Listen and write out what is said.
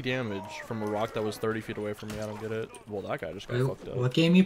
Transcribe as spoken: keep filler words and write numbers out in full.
damage from a rock that was thirty feet away from me. I don't get it. Well, that guy just got Wait, fucked up. what game you